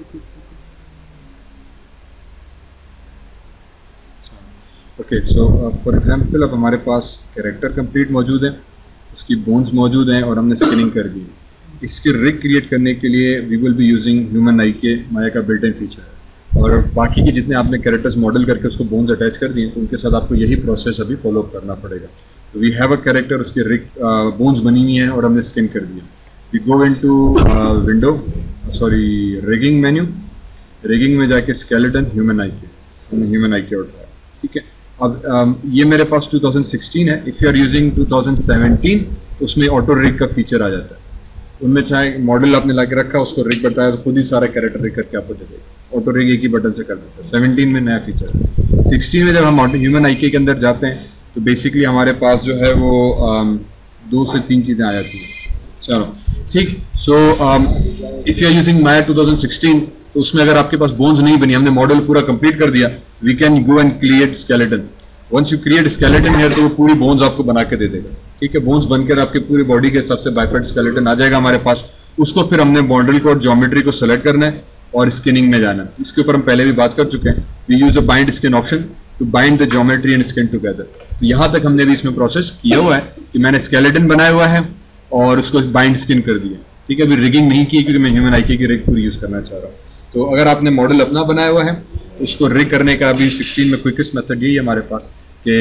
Okay, so for example अब हमारे पास character complete मौजूद है, उसकी बोन्स मौजूद हैं और हमने स्किनिंग कर दी। इसके रिग क्रिएट करने के लिए we will be using human I K Maya का बिल्ट इन फीचर है, और बाकी के जितने आपने कैरेक्टर्स मॉडल करके उसको बोन्स अटैच कर दिए तो उनके साथ आपको यही प्रोसेस अभी फॉलो करना पड़ेगा। तो वी हैव अ कैरेक्टर, उसके रिग बोन्स बनी हुई हैं और हमने स्किन कर दिया। We go into window, sorry rigging menu, rigging में जाके स्केलेटन ह्यूमन आई के उठाया। ठीक है, अब ये मेरे पास 2016 है। इफ़ यू आर यूजिंग 2017 उसमें ऑटो रिग का फीचर आ जाता है। उनमें चाहे मॉडल आपने ला के रखा, उसको रिग बताया तो खुद ही सारा कैरेक्टर रिग करके आपको दे देगा। ऑटो रिग एक ही बटन से कर देता है। 17 में नया फीचर है। 16 में जब हम ह्यूमन आई के अंदर जाते हैं तो बेसिकली हमारे पास जो है वो 2 से 3 चीज़ें आ जाती हैं। चलो ठीक, so if you are using Maya 2016 तो उसमें अगर आपके पास बोन्स नहीं बनी, हमने मॉडल पूरा कंप्लीट कर दिया, we can go and create skeleton. Once you create skeleton है तो वो पूरी बोन्स आपको बना के दे देगा। ठीक है, बोन्स बनकर आपके पूरी बॉडी के हिसाब से बाइपेड स्केलेटन आ जाएगा हमारे पास। उसको फिर हमने मॉडल को और ज्योमेट्री को सेलेक्ट करना है और स्किनिंग में जाना है। इसके ऊपर हम पहले भी बात कर चुके हैं। We use a bind skin option to bind the geometry and skin together. तो यहाँ तक हमने भी इसमें प्रोसेस किया हुआ है कि मैंने स्केलेटन बनाया हुआ है और उसको बाइंड स्किन कर दिया। ठीक है, अभी रिगिंग नहीं की क्योंकि मैं ह्यूमन आई की रिग पूरी यूज करना चाह रहा हूँ। तो अगर आपने मॉडल अपना बनाया हुआ है उसको रिग करने का अभी 16 में क्विकेस्ट मेथड यही है हमारे पास कि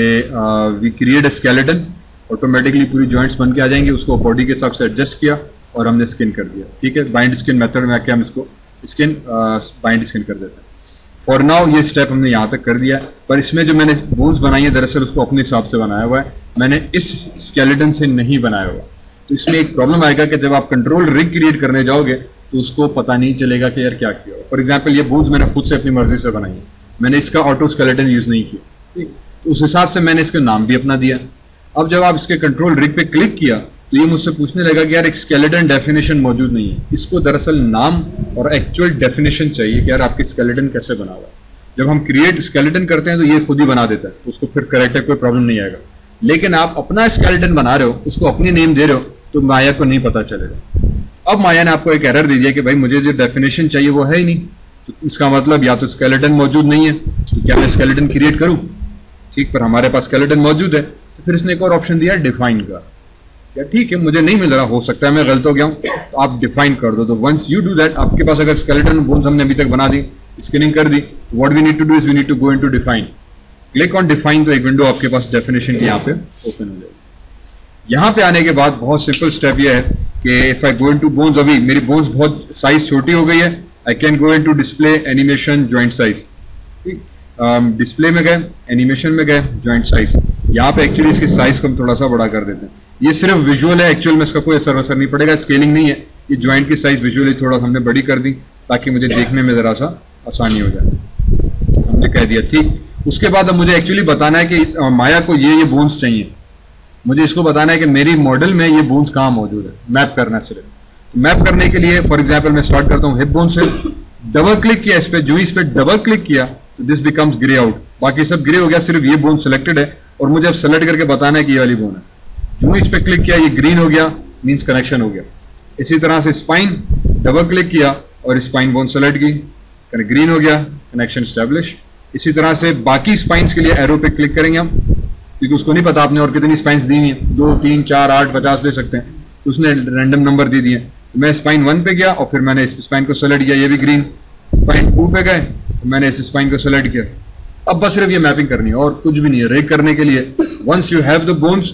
we create a skeleton, automatically पूरी जॉइंट्स बन के आ जाएंगे। उसको बॉडी के हिसाब से एडजस्ट किया और हमने स्किन कर दिया। ठीक है, बाइंड स्किन मेथड में आके हम इसको स्किन बाइंड स्किन कर देते हैं। फॉर नाउ ये स्टेप हमने यहाँ तक कर दिया है, पर इसमें जो मैंने बोन्स बनाई है दरअसल उसको अपने हिसाब से बनाया हुआ है, मैंने इस स्केलेटन से नहीं बनाया हुआ। तो इसमें एक प्रॉब्लम आएगा कि जब आप कंट्रोल रिग क्रिएट करने जाओगे तो उसको पता नहीं चलेगा कि यार क्या किया। फॉर एग्जाम्पल ये बोन्स मैंने खुद से अपनी मर्जी से बनाई है, मैंने इसका ऑटो स्केलेटन यूज नहीं किया। ठीक, तो उस हिसाब से मैंने इसका नाम भी अपना दिया। अब जब आप इसके कंट्रोल रिग पे क्लिक किया तो ये मुझसे पूछने लगा कि यार एक स्केलेटन डेफिनेशन मौजूद नहीं है। इसको दरअसल नाम और एक्चुअल डेफिनेशन चाहिए कि यार आपकी स्केलेटन कैसे बना हुआ है। जब हम क्रिएट स्केलेटन करते हैं तो ये खुद ही बना देता है, उसको फिर करेक्ट कोई प्रॉब्लम नहीं आएगा। लेकिन आप अपना स्केलेटन बना रहे हो, उसको अपनी नेम दे रहे हो, तो माया को नहीं पता चलेगा। अब माया ने आपको एक एरर दे दिया कि भाई मुझे जो डेफिनेशन चाहिए वो है ही नहीं। तो इसका मतलब या तो स्केलेटन मौजूद नहीं है, तो क्या मैं स्केलेटन क्रिएट करूं? ठीक, पर हमारे पास स्केलेटन मौजूद है। तो फिर इसने एक और ऑप्शन दिया डिफाइन का। या ठीक है, मुझे नहीं मिल रहा, हो सकता है मैं गलत हो गया हूं, तो आप डिफाइन कर दो। तो वंस यू डू दैट, आपके पास अगर स्केलेटन बोन्स हमने अभी तक बना दी, स्किनिंग कर दी, what we need to do is we need to go into define. Click on define, तो एक विंडो आपके पास डेफिनेशन की यहाँ पे ओपन हो जाएगी। यहाँ पे आने के बाद बहुत सिंपल स्टेप ये है कि if I go into bones, अभी मेरी बोन्स बहुत साइज छोटी हो गई है, I can go into display animation joint size. ठीक, डिस्प्ले में गए, एनिमेशन में गए, जॉइंट साइज। यहाँ पे एक्चुअली इसकी साइज को हम थोड़ा सा बड़ा कर देते हैं। ये सिर्फ विजुअल है, एक्चुअल में इसका कोई असर नहीं पड़ेगा, स्केलिंग नहीं है। ये जॉइंट की साइज विजुअली थोड़ा हमने बड़ी कर दी ताकि मुझे देखने में जरा सा आसानी हो जाए। हमने कह दिया ठीक। उसके बाद अब मुझे एक्चुअली बताना है कि माया को ये बोन्स चाहिए। मुझे इसको बताना है कि मेरी मॉडल में ये बोन्स कहाँ मौजूद है, मैप करना है सिर्फ। तो मैप करने के लिए फॉर एग्जाम्पल मैं स्टार्ट करता हूँ हिप बोन से, डबल क्लिक किया इस पे, जो इस पे डबल क्लिक किया तो दिस बिकम्स ग्रे आउट, बाकी सब ग्रे हो गया, सिर्फ ये बोन सिलेक्टेड है और मुझे अब सेलेक्ट करके बताना है कि ये वाली बोन है। जो इस पे क्लिक किया ये ग्रीन हो गया, मींस कनेक्शन हो गया। इसी तरह से स्पाइन, डबल क्लिक किया और स्पाइन बोन सेलेक्ट की, ग्रीन हो गया, कनेक्शन स्टैब्लिश। इसी तरह से बाकी स्पाइन्स के लिए एरो पे क्लिक करेंगे हम, क्योंकि उसको नहीं पता आपने और कितनी स्पाइन्स दी हुई हैं, 2, 3, 4, 8, 50 दे सकते हैं, तो उसने रैंडम नंबर दे दिए। तो मैं स्पाइन 1 पे गया और फिर मैंने इस स्पाइन को सेलेक्ट किया, ये भी ग्रीन। स्पाइन 2 पे गए तो मैंने इस स्पाइन को सेलेक्ट किया। अब बस सिर्फ ये मैपिंग करनी है और कुछ भी नहीं है। रेक करने के लिए once you have the bones,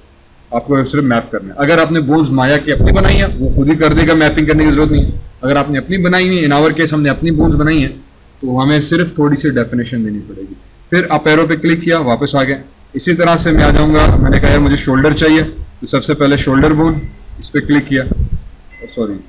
आपको सिर्फ मैप करना है। अगर आपने बोन्स माया की अपनी बनाई है वो खुद ही कर देगा, मैपिंग करने की जरूरत नहीं है। अगर आपने अपनी बनाई हुई है, इन आवर केस हमने अपनी बोन्स बनाई है, तो हमें सिर्फ थोड़ी सी डेफिनेशन देनी पड़ेगी। फिर अप एरो पे क्लिक किया, वापस आ गए। इसी तरह से मैं आ जाऊंगा, मैंने कहा यार मुझे शोल्डर चाहिए, तो सबसे पहले शोल्डर बोन, इस पे क्लिक किया, सॉरी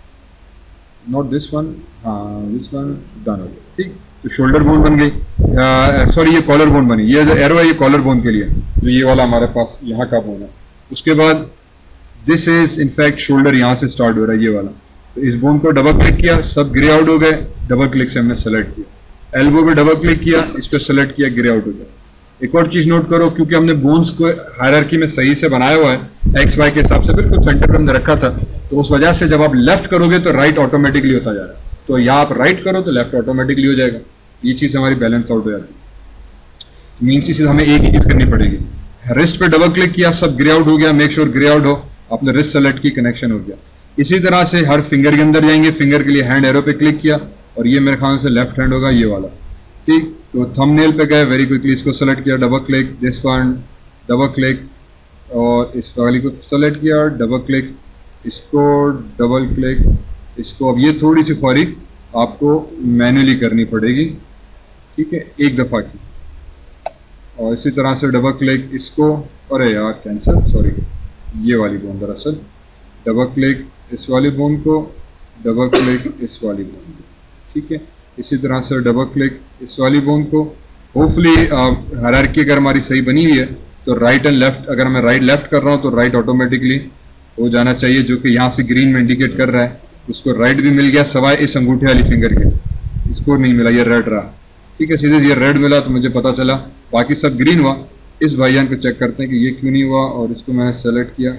नॉट दिस वन, हाँ दिस वन, डन हो गया। ठीक, तो शोल्डर बोन बन गई, सॉरी ये कॉलर बोन बनी। ये जो एरो है ये कॉलर बोन के लिए, जो ये वाला हमारे पास यहाँ का बोन है। उसके बाद दिस इज इनफैक्ट शोल्डर, यहाँ से स्टार्ट हो रहा है ये वाला। तो इस बोन को डबल क्लिक किया, सब ग्रे आउट हो गए, डबल क्लिक से हमने सेलेक्ट किया। एल्बो पे डबल क्लिक किया, इस पर सेलेक्ट किया, ग्रे आउट हो गया। एक और चीज नोट करो, क्योंकि हमने बोन्स को हायरार्की में सही से बनाया हुआ है, एक्स वाई के हिसाब से बिल्कुल सेंटर पे हमने रखा था, तो उस वजह से जब आप लेफ्ट करोगे तो राइट ऑटोमेटिकली होता जा रहा है। तो यहाँ आप राइट करो तो लेफ्ट ऑटोमेटिकली हो जाएगा। ये चीज़ हमारी बैलेंस आउट हो जाती है। मीन चीज़ हमें एक ही चीज़ करनी पड़ेगी, रिस्ट पे डबल क्लिक किया, सब ग्रे आउट हो गया, मेक श्योर ग्रे आउट हो, आपने रिस्ट सेलेक्ट की, कनेक्शन हो गया। इसी तरह से हर फिंगर के अंदर जाएंगे, फिंगर के लिए हैंड एरो पे क्लिक किया और ये मेरे ख्याल से लेफ्ट हैंड होगा ये वाला, ठीक। तो थंबनेल पे गए, वेरी क्विकली इसको सेलेक्ट किया, double click, this one, double click, और इस वाली को सेलेक्ट किया, डबल क्लिक, इसको डबल क्लिक, इसको। अब ये थोड़ी सी ख्वारी आपको मैन्युअली करनी पड़ेगी, ठीक है, एक दफ़ा की। और इसी तरह से डबल क्लिक इसको, अरे यार कैंसिल, सॉरी, ये वाली बोन दरअसल, डबल क्लिक इस वाली बोन को, डबल क्लिक इस वाली बोन को, ठीक है। इसी तरह से डबल क्लिक इस वाली बोन को। होपफुली हायरार्की अगर हमारी सही बनी हुई है तो राइट एंड लेफ्ट, अगर मैं राइट लेफ्ट कर रहा हूँ तो राइट ऑटोमेटिकली हो जाना चाहिए, जो कि यहाँ से ग्रीन में इंडिकेट कर रहा है। उसको राइट भी मिल गया सवाए इस अंगूठे वाली फिंगर के, इसको नहीं मिला, ये रेड रहा, ठीक है। सीधे ये रेड मिला तो मुझे पता चला, बाकी सब ग्रीन हुआ। इस भाईजान को चेक करते हैं कि ये क्यों नहीं हुआ, और इसको मैंने सेलेक्ट किया,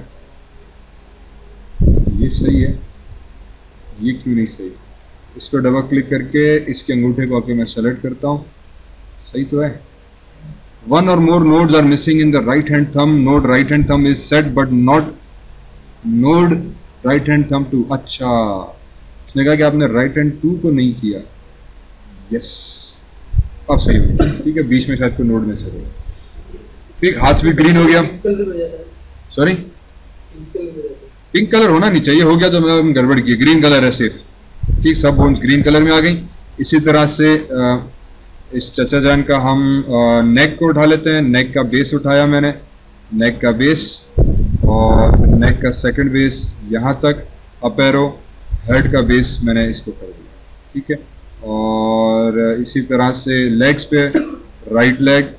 ये सही है, ये क्यों नहीं सही। इस पर डबल क्लिक करके इसके अंगूठे को आके मैं सेलेक्ट करता हूँ, सही तो है। वन और more nodes are missing in the right hand thumb, node right hand thumb is set but not node right hand thumb 2। अच्छा, उसने कहा कि आपने राइट हैंड 2 को नहीं किया, यस, अब सही हो गया, ठीक है। बीच में शायद कोई नोड में से हो, ठीक। हाथ भी ग्रीन हो गया, सॉरी पिंक कलर होना नहीं चाहिए, हो गया तो मैंने गड़बड़ की, ग्रीन कलर है सेफ, ठीक। सब बोन्स ग्रीन कलर में आ गई। इसी तरह से इस चचा जान का हम नेक को उठा लेते हैं, नेक का बेस उठाया मैंने, नेक का बेस और नेक का सेकंड बेस यहाँ तक, अप एरो, हेड का बेस मैंने इसको कर दिया, ठीक है। और इसी तरह से लेग्स पे राइट लेग,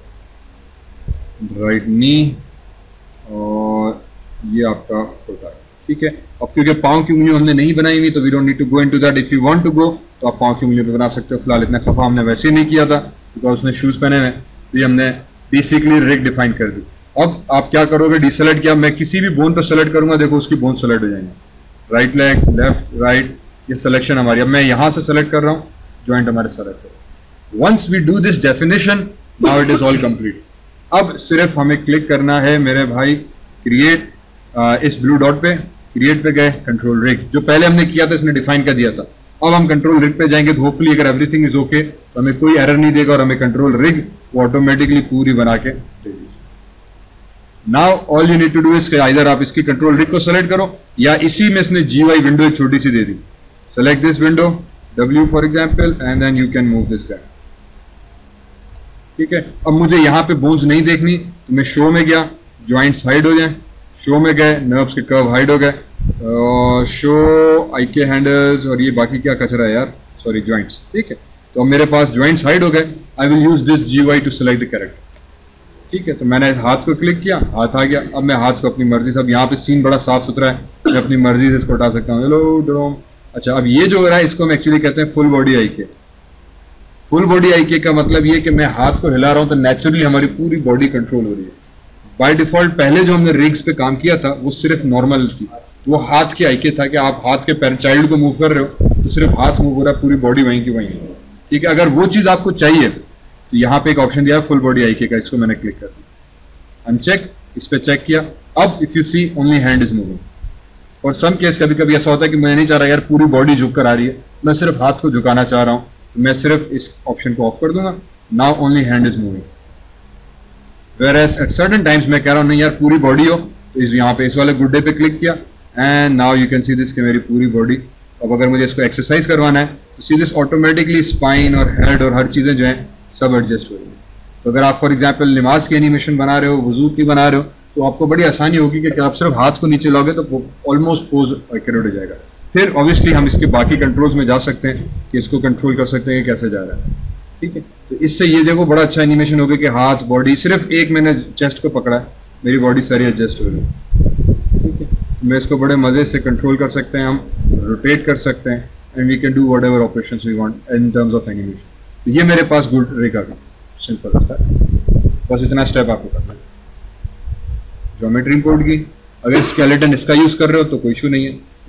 राइट नी, और ये आपका फुट है, ठीक है। अब क्योंकि पाँव की उंगलियां हमने नहीं बनाई हुई तो we don't need to go into that. If you want to go तो आप पाँव की उंगलियों पे बना सकते हो। फिलहाल इतना खफा हमने वैसे ही नहीं किया था बिकॉज उसने शूज़ पहने हुए, तो ये हमने बेसिकली रिग डिफाइन कर दी। अब आप क्या करोगे, डिसेलेक्ट किया, मैं किसी भी बोन पर सेलेक्ट करूंगा, देखो उसकी बोन सेलेक्ट हो जाएंगे, राइट लेग, लेफ्ट, राइट, ये सिलेक्शन हमारी। अब मैं यहाँ से सेलेक्ट कर रहा हूँ, जॉइंट हमारे सेलेक्ट हो। Once we do this definition, now it is all complete. अब सिर्फ हमें क्लिक करना है मेरे भाई क्रिएट, इस ब्लू डॉट पे क्रिएट पे गए, कंट्रोल रिग, जो पहले हमने किया था इसने डिफाइन कर दिया था। अब हम कंट्रोल रिग पे जाएंगे तो होपफुली अगर एवरीथिंग इज ओके तो हमें कोई एरर नहीं देगा और हमें कंट्रोल रिग वो ऑटोमेटिकली पूरी बना के दे देगी। Now all you need to do is इधर आप इसकी कंट्रोल रिग को सेलेक्ट करो या इसी में इसने GUI विंडो एक छोटी सी दे दी, select this window W for example and then you can move this guy, ठीक है। अब मुझे यहाँ पे बोन्स नहीं देखनी तो मैं शो में गया, ज्वाइंट्स हाइड हो जाए, शो में गए, नर्व्स के कर्व हाइड हो गए, शो आई के हैंडल्स और ये बाकी क्या कचरा है यार, सॉरी ज्वाइंट्स, ठीक है। तो अब मेरे पास ज्वाइंट्स हाइड हो गए, I will use this GUI to select the character, ठीक है। तो मैंने हाथ को क्लिक किया, हाथ आ गया। अब मैं हाथ को अपनी मर्जी से, अब यहाँ पे सीन बड़ा साफ सुथरा है, मैं अपनी मर्जी से इसको हटा सकता हूँ, हेलो ड्रोम। अच्छा, अब ये जो हो रहा है इसको हम एक्चुअली कहते हैं फुल बॉडी आई के। फुल बॉडी आई के का मतलब ये कि मैं हाथ को हिला रहा हूँ तो नेचुरली हमारी पूरी बॉडी कंट्रोल हो रही है। बाय डिफॉल्ट पहले जो हमने रिग्स पे काम किया था वो सिर्फ नॉर्मल थी, वो हाथ के आई के था कि आप हाथ के पैर चाइल्ड को मूव कर रहे हो तो सिर्फ हाथ मूव हो रहा है, पूरी बॉडी वहीं की वहीं है, ठीक है। अगर वो चीज़ आपको चाहिए तो यहाँ पे एक ऑप्शन दिया है फुल बॉडी आई के का, इसको मैंने क्लिक कर दिया, अनचेक, इस पर चेक किया। अब if you see only hand is moving. For some case कभी कभी ऐसा होता है कि मैं नहीं चाह रहा यार पूरी बॉडी झुक कर आ रही है, मैं सिर्फ हाथ को झुकाना चाह रहा हूँ, तो मैं सिर्फ इस ऑप्शन को ऑफ कर दूंगा, now only hand is moving. Whereas at certain times मैं कह रहा हूँ नहीं यार पूरी बॉडी हो, तो इस यहाँ पे इस वाले गुड्डे पे क्लिक किया and now you can see this कि मेरी पूरी बॉडी। अब अगर मुझे इसको एक्सरसाइज करवाना है तो सी दिस ऑटोमेटिकली स्पाइन और हेड और हर चीज़ें जो हैं सब एडजस्ट हो रही है। तो अगर आप फॉर एग्जाम्पल नमाज की एनिमेशन बना रहे हो, वजू की बना रहे हो, तो आपको बड़ी आसानी होगी कि आप सिर्फ हाथ को नीचे लाओगे तो ऑलमोस्ट पोज एक्यूरेट हो जाएगा। फिर ऑब्वियसली हम इसके बाकी कंट्रोल्स में जा सकते हैं कि इसको कंट्रोल कर सकते हैं कि कैसे जा रहा है, ठीक है। तो इससे ये देखो बड़ा अच्छा एनिमेशन हो गया कि हाथ, बॉडी, सिर्फ एक मैंने चेस्ट को पकड़ा है, मेरी बॉडी सारी एडजस्ट हो रही है, ठीक है। मैं इसको बड़े मज़े से कंट्रोल कर सकते हैं, हम रोटेट कर सकते हैं and we can do whatever operations we want in terms of animation. तो ये मेरे पास गुड रेगा का सिंपल रास्ता है, बस इतना स्टेप आपको करना है। ज्योमेट्री इंपोर्ट की, अगर स्केलेटन इसका यूज़ कर रहे हो तो कोई इशू नहीं है,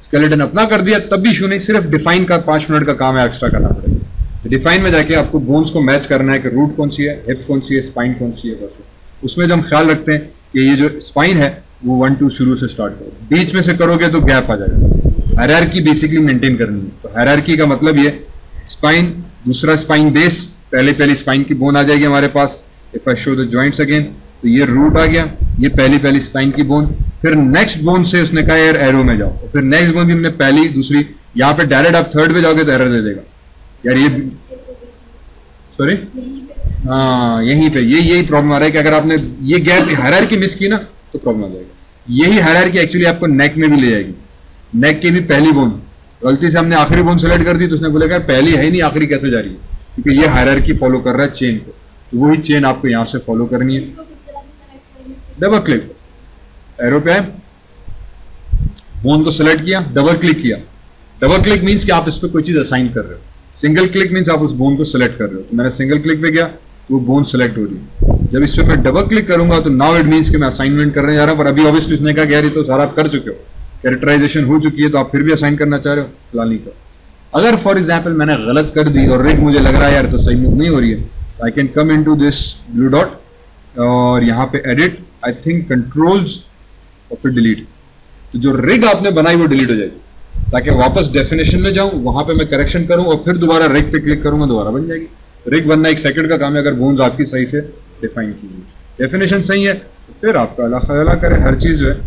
स्केलेटन अपना कर दिया तब भी इशू नहीं, सिर्फ डिफाइन का 5 मिनट का काम है, एक्स्ट्रा करना पड़ेगा। तो डिफाइन में जाके आपको बोन्स को मैच करना है कि रूट कौन सी है, हिप कौन सी है, स्पाइन कौन सी है, बस उसमें जब हम ख्याल रखते हैं कि ये जो स्पाइन है वो 1 2 शुरू से स्टार्ट करो, बीच में से करोगे तो गैप आ जाएगा। हायरार्की बेसिकली मेंटेन करनी है। तो हायरार्की का मतलब ये स्पाइन, दूसरा स्पाइन बेस, पहली स्पाइन की बोन आ जाएगी हमारे पास। If I show the joints again, तो ये रूट आ गया, ये पहली स्पाइन की बोन, फिर नेक्स्ट बोन से उसने कहा यार एरो में जाओ, फिर नेक्स्ट बोन भी हमने पहली दूसरी, यहाँ पे डायरेक्ट आप थर्ड पे जाओगे तो एरर दे देगा यार ये, सॉरी हाँ यहीं पे यही प्रॉब्लम आ रहा है कि अगर आपने ये गैप हायरार्की मिस की ना तो प्रॉब्लम आ जाएगा। यही हायरार्की एक्चुअली आपको नेक में भी ले जाएगी। नेक की भी पहली बोन, गलती से हमने आखिरी बोन सेलेक्ट कर दी तो उसने बोलेगा पहली है ही नहीं, आखिरी कैसे जा रही है, क्योंकि ये हायरार्की फॉलो कर रहा है चेन को। तो वही चेन आपको यहाँ से फॉलो करनी है। डबल क्लिक, एरो पे है, बोन को सेलेक्ट किया, डबल क्लिक किया। डबल क्लिक मींस कि आप इस पर कोई चीज असाइन कर रहे हो, सिंगल क्लिक मींस आप उस बोन को सेलेक्ट कर रहे हो। तो मैंने सिंगल क्लिक पे गया तो वो बोन सेलेक्ट हो रही है। जब इस पे मैं डबल क्लिक करूंगा तो नाउ इट मींस कि मैं असाइनमेंट करने जा रहा हूं, पर अभी ऑब्वियसली उसने कहा यार ये तो सारा आप कर चुके हो, कैरेक्टराइजेशन हो चुकी है, तो आप फिर भी असाइन करना चाह रहे हो, फिलहाल नहीं करो। अगर फॉर एग्जाम्पल मैंने गलत कर दी और रिग मुझे लग रहा है यार तो सही मूव नहीं हो रही है, I can come into this blue dot और यहाँ पे एडिट, आई थिंक कंट्रोल्स और फिर डिलीट। तो जो रिग आपने बनाई वो डिलीट हो जाएगी, ताकि वापस डेफिनेशन में जाऊं, वहां पे मैं करेक्शन करूं और फिर दोबारा रिग पे क्लिक करूंगा, दोबारा बन जाएगी। रिग बनना 1 सेकंड का काम है अगर बोन्स आपकी सही से डिफाइन की हुई, डेफिनेशन सही है तो फिर आपका अल्लाह खैला करे हर चीज है।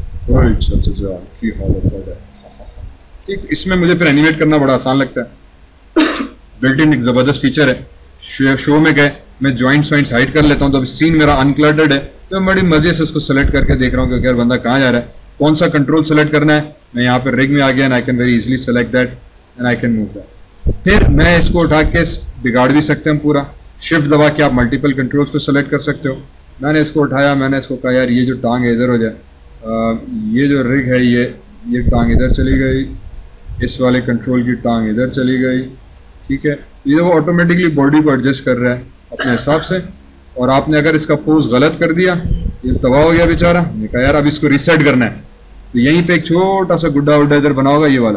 ठीक, इसमें मुझे फिर एनिमेट करना बड़ा आसान लगता है। बिल्ट इन एक जबरदस्त फीचर है। शो में गए, मैं जॉइंट्स वाइंट्स हाइड कर लेता हूँ, तो अभी सीन मेरा अनक्लटर्ड है, तो मैं बड़ी मजे से उसको सेलेक्ट करके देख रहा हूँ कि यार बंदा कहाँ जा रहा है, कौन सा कंट्रोल सेलेक्ट करना है। मैं यहाँ पे रिग में आ गया and I can very easily select that and I can move that. फिर मैं इसको उठा के बिगाड़ भी सकते हैं पूरा, शिफ्ट दबा के आप मल्टीपल कंट्रोल्स को सेलेक्ट कर सकते हो। मैंने इसको उठाया, मैंने इसको कहा यार ये जो टांग है इधर हो जाए, ये जो रिग है ये टांग इधर चली गई, इस वाले कंट्रोल की टांग इधर चली गई। ठीक है, ये वो ऑटोमेटिकली बॉडी को एडजस्ट कर रहा है अपने हिसाब से। और आपने अगर इसका पोज गलत कर दिया, ये तबाह हो गया बेचारा। मैंने कहा यार अब इसको रिसेट करना है, तो यहीं पे एक छोटा सा गुड्डा उड्डा इधर बना होगा, ये वाला,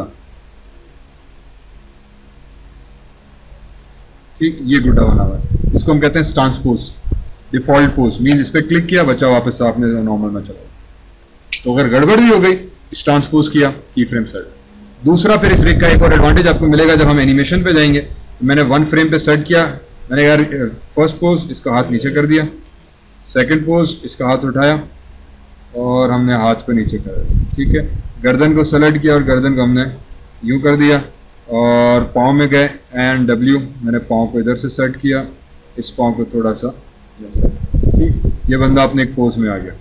ठीक, ये गुड्डा बना हुआ है, इसको हम कहते हैं stance pose, default pose. Means इस पे क्लिक किया, बच्चा वापस आपने नॉर्मल में चला। तो अगर गड़बड़ भी हो गई, स्टांस पोज किया, की फ्रेम सेट। दूसरा फिर इस रिग का एक और एडवांटेज आपको मिलेगा जब हम एनिमेशन पे जाएंगे। तो मैंने 1 फ्रेम पे सेट किया, मैंने यार फर्स्ट पोज इसका हाथ नीचे कर दिया, सेकंड पोज इसका हाथ उठाया और हमने हाथ को नीचे कर दिया। ठीक है, गर्दन को सेलेक्ट किया और गर्दन को हमने यूं कर दिया और पाँव में गए एंड डब्ल्यू, मैंने पाँव को इधर से सेट किया, इस पाँव को थोड़ा सा, ठीक, ये बंदा अपने एक पोज में आ गया।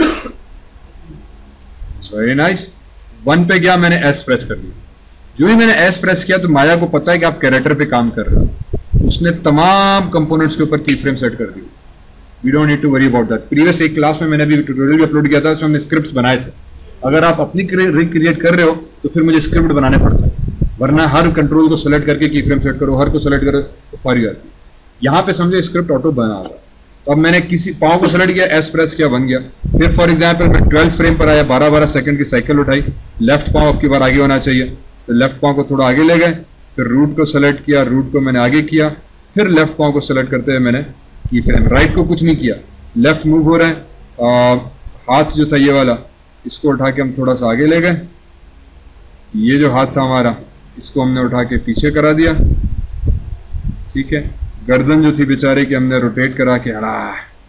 Very nice. 1 पे गया, मैंने एस प्रेस कर दिया। जो ही मैंने एस प्रेस किया तो माया को पता है कि आप कैरेक्टर पे काम कर रहे हो, उसने तमाम कंपोनेंट्स के ऊपर की फ्रेम सेट कर दी। We don't need to worry about that. Previous एक क्लास में मैंने भी ट्यूटोरियल भी अपलोड किया था, उसमें हमने स्क्रिप्ट्स बनाए थे। अगर आप अपनी रिग क्रिएट कर रहे हो तो फिर मुझे स्क्रिप्ट बनाने पड़ता है, वरना हर कंट्रोल को सेलेक्ट करके की फ्रेम सेट करो, हर को सेलेक्ट करो तो फारी जाती है। यहाँ पे समझो स्क्रिप्ट ऑटो बना होगा। तो अब मैंने किसी पाँव को सेलेक्ट किया, एस प्रेस किया, बन गया। फिर फॉर एग्जाम्पल मैं 12 फ्रेम पर आया, 12-12 सेकंड की साइकिल उठाई, लेफ्ट पाँव अब की बार आगे होना चाहिए, तो लेफ्ट पाँव को थोड़ा आगे ले गए, फिर रूट को सेलेक्ट किया, रूट को मैंने आगे किया, फिर लेफ्ट पाँव को सेलेक्ट करते हुए मैंने की फ्रेम, राइट को कुछ नहीं किया, लेफ्ट मूव हो रहा है। हाथ जो था ये वाला, इसको उठा के हम थोड़ा सा आगे ले गए, ये जो हाथ था हमारा इसको हमने उठा के पीछे करा दिया। ठीक है, गर्दन जो थी बेचारे की हमने रोटेट करा के हरा,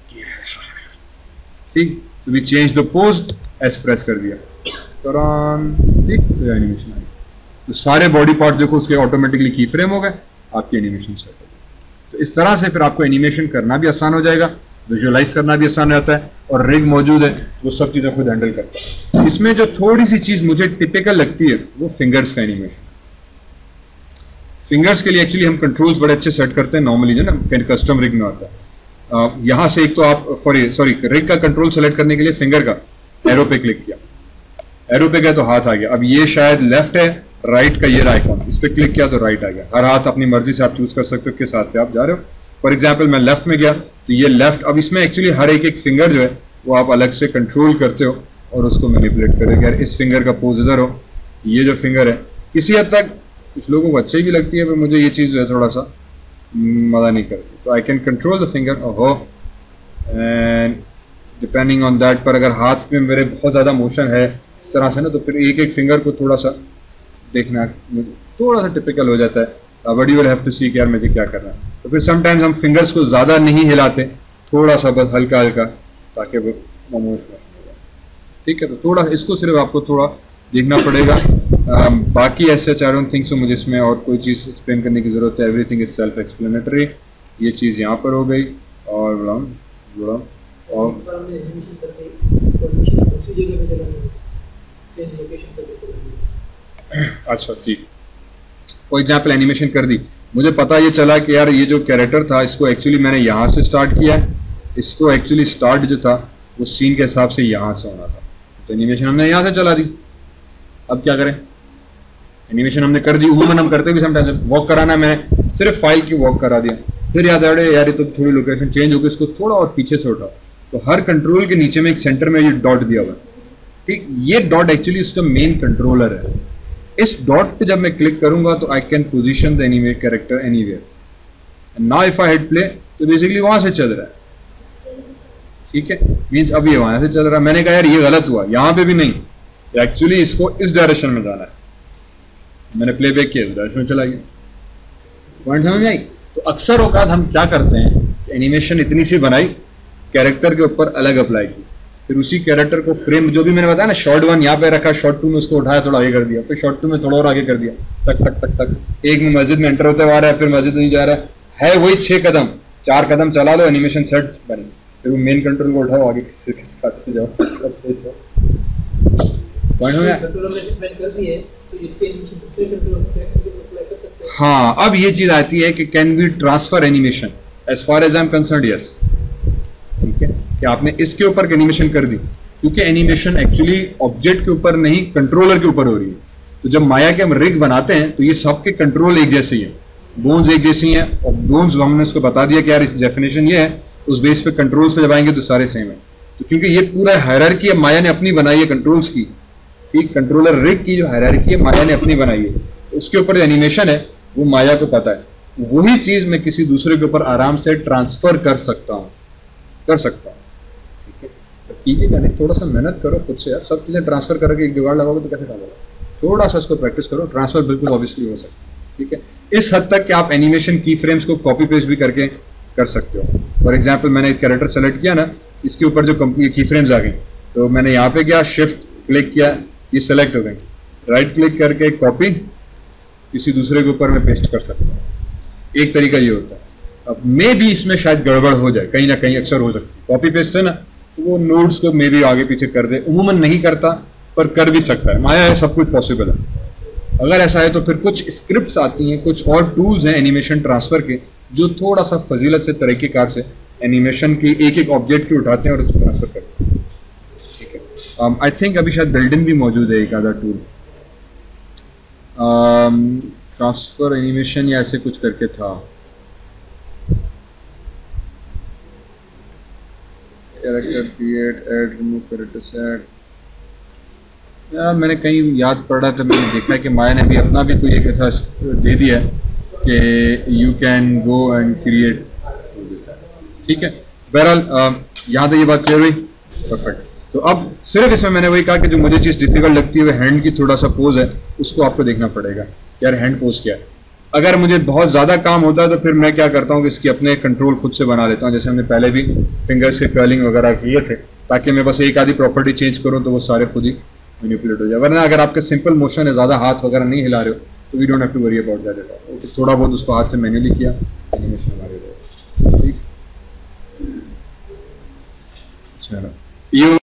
ठीक, तो we change the pose, S press कर दिया तुरंत, ठीक, तो एनिमेशन आ गई। तो सारे बॉडी पार्ट्स देखो उसके ऑटोमेटिकली की फ्रेम हो गए, आपकी एनिमेशन सेट हो गई। तो इस तरह से फिर आपको एनिमेशन करना भी आसान हो जाएगा, विजुअलाइज करना भी आसान रहता है, और रिग मौजूद है वो सब चीज़ें खुद हैंडल करता है। इसमें जो थोड़ी सी चीज़ मुझे टिपिकल लगती है वो फिंगर्स का एनिमेशन। फिंगर्स के लिए एक्चुअली हम कंट्रोल्स बड़े अच्छे सेट करते हैं नॉर्मली, जो ना कस्टम रिग में आता है। यहाँ से एक तो आप सॉरी रिग का कंट्रोल सेलेक्ट करने के लिए फिंगर का एरो पे क्लिक किया, एरो पे गया तो हाथ आ गया। अब ये शायद लेफ्ट है, राइट का ये आइकॉन, इस पे क्लिक किया तो राइट आ गया। हर हाथ अपनी मर्जी से आप चूज कर सकते हो किस हाथ पे आप जा रहे हो। फॉर एग्जाम्पल मैं लेफ्ट में गया तो ये लेफ्ट। अब इसमें एक्चुअली हर एक फिंगर जो है वो आप अलग से कंट्रोल करते हो और उसको मैनिपुलेट करेगा। यार इस फिंगर का पोज इधर हो, ये जो फिंगर है किसी हद तक कुछ लोगों को अच्छी भी लगती है, पर मुझे ये चीज़ जो है थोड़ा सा मज़ा नहीं करती। तो I can control the finger, ओहो, एंड डिपेंडिंग ऑन दैट, पर अगर हाथ में मेरे बहुत ज़्यादा मोशन है इस तरह से ना, तो फिर एक एक फिंगर को थोड़ा सा देखना थोड़ा सा टिपिकल हो जाता है। But you will have to see कि यार मुझे क्या करना है। तो फिर समटाइम्स हम फिंगर्स को ज़्यादा नहीं हिलाते, थोड़ा सा बस हल्का हल्का, ताकि वो इमोशनल हो जाए। ठीक है, तो थोड़ा इसको सिर्फ आपको थोड़ा देखना पड़ेगा। बाकी ऐसे आई डोंट थिंक सो मुझे इसमें और कोई चीज़ एक्सप्लेन करने की ज़रूरत है। Everything is self explanatory. ये चीज़ यहाँ पर हो गई और अच्छा ठीक, फॉर एग्जाम्पल एनिमेशन कर दी, मुझे पता ये चला कि यार ये जो कैरेक्टर था इसको एक्चुअली मैंने यहाँ से स्टार्ट किया है, इसको एक्चुअली स्टार्ट जो था वो सीन के हिसाब से यहाँ से होना था, तो एनिमेशन हमने यहाँ से चला दी। अब क्या करें, एनिमेशन हमने कर दी, उमूमन हम करते भी समटाइम्स वॉक कराना, मैंने सिर्फ फाइल की वॉक करा दिया, फिर याद आ रहा यार ये तो थोड़ी लोकेशन चेंज हो गई, इसको थोड़ा और पीछे से उठाओ, तो हर कंट्रोल के नीचे में एक सेंटर में ये डॉट दिया हुआ है। ठीक, ये डॉट एक्चुअली उसका मेन कंट्रोलर है। इस डॉट पे जब मैं क्लिक करूंगा तो I can position the anyway character anywhere, now if I hit play तो बेसिकली वहां से चल रहा है। ठीक है, मींस अब ये वहां से चल रहा है। मैंने कहा यार ये गलत हुआ, यहां पे भी नहीं, एक्चुअली इसको इस डायरेक्शन में जाना है। मैंने प्ले बैक किया, डायरेक्शन में चला गया। पॉइंट समझ आई? तो अक्सर औकात हम क्या करते हैं, एनिमेशन इतनी सी बनाई, कैरेक्टर के ऊपर अलग अप्लाई की, फिर उसी कैरेक्टर को फ्रेम जो भी मैंने बताया ना, शॉर्ट 1 यहाँ पे रखा, शॉर्ट 2 में उसको उठाया थोड़ा आगे कर दिया, फिर शॉर्ट 2 में थोड़ा और आगे कर दिया, तक तक तक तक, एक में मस्जिद में एंटर होते हुए आ रहा है, फिर मस्जिद नहीं जा रहा है वही 6 कदम, 4 कदम चला लो, एनिमेशन सेट बनी, फिर वो मेन कंट्रोल को उठाओ, आगे किस बात से जाओ। पॉइंट हो गया? हाँ, अब ये चीज आती है कि can we transfer animation, as far as I am concerned yes. ठीक है, कि आपने इसके ऊपर एनिमेशन कर दी, क्योंकि एनिमेशन एक्चुअली ऑब्जेक्ट के ऊपर नहीं कंट्रोलर के ऊपर हो रही है। तो जब माया के हम रिग बनाते हैं तो ये सबके कंट्रोल एक जैसे ही है, बोन्स एक जैसी हैं, और बोन्स हमने उसको बता दिया कि यार इस डेफिनेशन ये है, उस बेस पे कंट्रोल्स पे जब आएंगे तो सारे सेम है। तो क्योंकि ये पूरा हायरार्की है, माया ने अपनी बनाई है कंट्रोल्स की। ठीक, कंट्रोलर रिग की जो हायरार्की है माया ने अपनी बनाई है, तो उसके ऊपर एनिमेशन है वो माया को पता है। वही चीज मैं किसी दूसरे के ऊपर आराम से ट्रांसफर कर सकता हूँ। ठीक है, तो कीजिएगा नहीं, थोड़ा सा मेहनत करो खुद से यार, सब चीजें ट्रांसफर करके एक जुगाड़ लगाओगे तो कैसे डालोगे, थोड़ा सा इसको प्रैक्टिस करो, ट्रांसफर बिल्कुल ऑब्वियसली हो सकता है। ठीक है, इस हद तक कि आप एनिमेशन की फ्रेम्स को कॉपी पेस्ट भी करके कर सकते हो। फॉर एग्जाम्पल मैंने एक कैरेक्टर सेलेक्ट किया ना, इसके ऊपर जो की फ्रेम्स आ गई, तो मैंने यहाँ पे क्या शिफ्ट क्लिक किया, ये सेलेक्ट हो गई, राइट क्लिक करके कॉपी किसी दूसरे के ऊपर मैं पेस्ट कर सकता हूँ। एक तरीका ये होता है। अब मे भी इसमें शायद गड़बड़ हो जाए, कहीं ना कहीं अक्सर हो सकती है, कॉपी पेस्ट है ना, तो वो नोट्स को मे भी आगे पीछे कर दे, उमूमन नहीं करता पर कर भी सकता है, माया है, सब कुछ पॉसिबल है। अगर ऐसा है तो फिर कुछ स्क्रिप्ट्स आती हैं, कुछ और टूल्स हैं एनिमेशन ट्रांसफर के, जो थोड़ा सा फजीलत से तरीकेकार से एनिमेशन की एक एक ऑब्जेक्ट की उठाते हैं और उसको ट्रांसफर करते हैं। ठीक है, आई थिंक अभी शायद बिल्डिंग भी मौजूद है एक आधा टूल, ट्रांसफर एनिमेशन या ऐसे कुछ करके था, character create, add, remove character set. यार मैंने कहीं याद पड़ा था, मैंने देखा कि माया ने भी अपना भी कोई एक ऐसा दे दिया है कि you can go and create. ठीक है, बहरहाल यहाँ तो ये बात क्लियर हुई, परफेक्ट। तो अब सिर्फ इसमें मैंने वही कहा कि जो मुझे चीज़ डिफिकल्ट लगती है वो हैंड की थोड़ा सा पोज है, उसको आपको देखना पड़ेगा यार हैंड पोज क्या है। अगर मुझे बहुत ज़्यादा काम होता है तो फिर मैं क्या करता हूँ कि इसकी अपने कंट्रोल खुद से बना लेता हूँ, जैसे हमने पहले भी फिंगर्स के कर्लिंग वगैरह किए थे, ताकि मैं बस एक आधी प्रॉपर्टी चेंज करूँ तो वो सारे खुद ही मैनिपुलेट हो जाए। वरना अगर आपका सिंपल मोशन है, ज़्यादा हाथ वगैरह नहीं हिला रहे हो, तो we don't have to worry about that. थोड़ा बहुत उसको हाथ से मैन्युअली किया, एनिमेशन हमारे ठीक। चलो ये